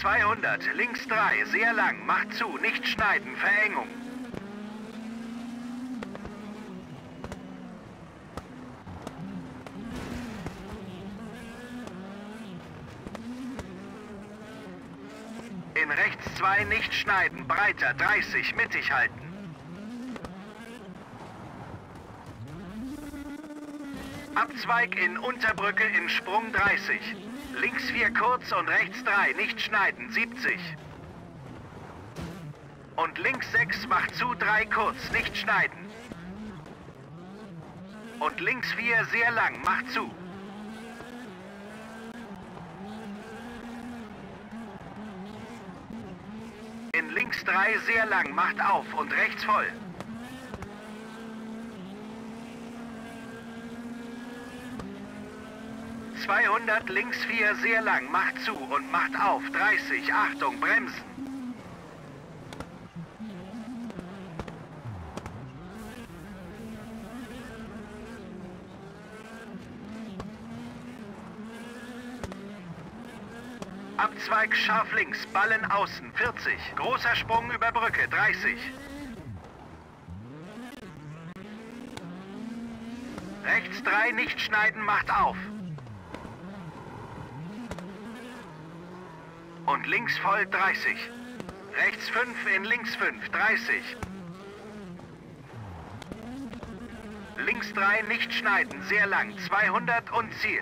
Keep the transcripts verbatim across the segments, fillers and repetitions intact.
zweihundert, links drei, sehr lang, macht zu, nicht schneiden, Verengung. In rechts zwei, nicht schneiden, breiter, dreißig, mittig halten. Abzweig in Unterbrücke in Sprung dreißig. Links vier kurz und rechts drei, nicht schneiden, siebzig. Und links sechs, macht zu, drei kurz, nicht schneiden. Und links vier, sehr lang, macht zu. In links drei, sehr lang, macht auf und rechts voll. zweihundert, links vier, sehr lang, macht zu und macht auf, dreißig, Achtung, bremsen. Abzweig scharf links, Ballen außen, vierzig, großer Sprung über Brücke, dreißig. Rechts drei, nicht schneiden, macht auf. Und links voll, dreißig. Rechts fünf, in links fünf, dreißig. Links drei, nicht schneiden, sehr lang, zweihundert und Ziel.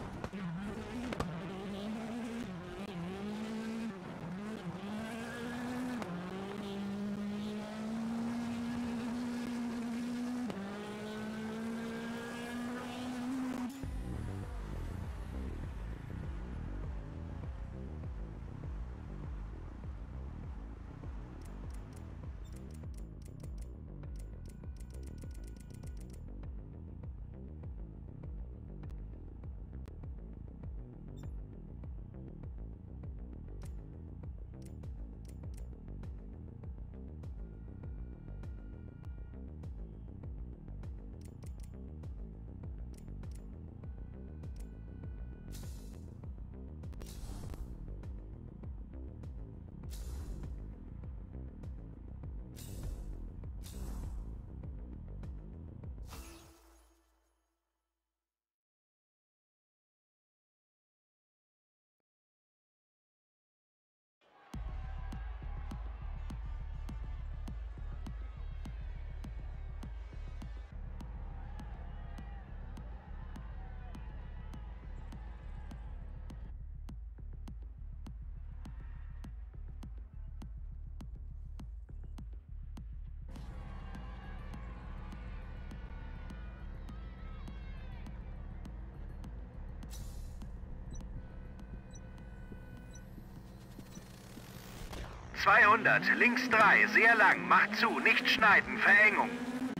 zweihundert, links drei, sehr lang, macht zu, nicht schneiden, Verengung.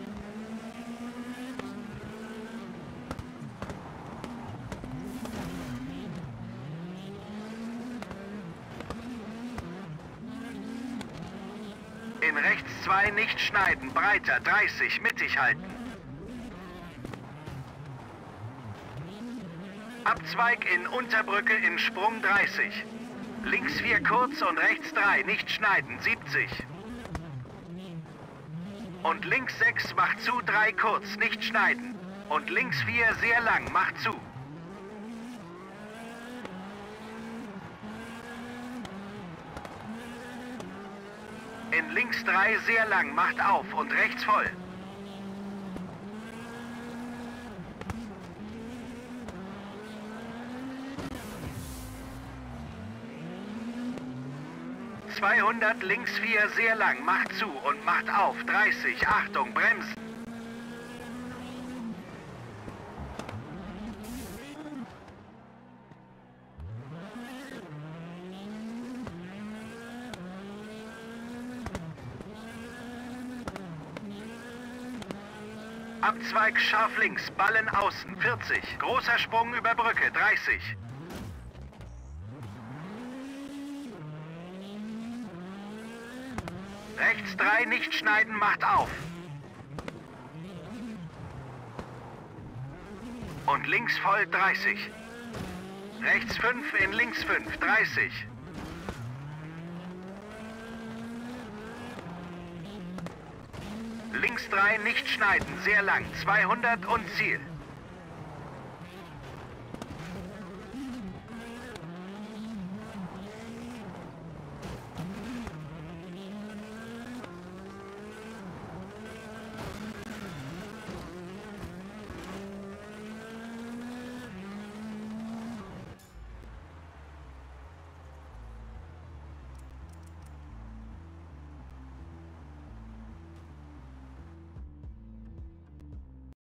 In rechts zwei, nicht schneiden, breiter, dreißig, mittig halten. Abzweig in Unterbrücke in Sprung dreißig. Links vier kurz und rechts drei, nicht schneiden, siebzig. Und links sechs, macht zu, drei kurz, nicht schneiden. Und links vier, sehr lang, macht zu. In links drei, sehr lang, macht auf und rechts voll. zweihundert, links vier, sehr lang, macht zu und macht auf, dreißig, Achtung, bremsen. Abzweig scharf links, Ballen außen, vierzig, großer Sprung über Brücke, dreißig. Rechts drei, nicht schneiden, macht auf. Und links voll, dreißig. Rechts fünf, in links fünf, dreißig. Links drei, nicht schneiden, sehr lang. zweihundert und Ziel.